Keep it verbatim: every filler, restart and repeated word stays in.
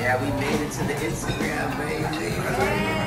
Yeah, we made it to the Instagram, baby.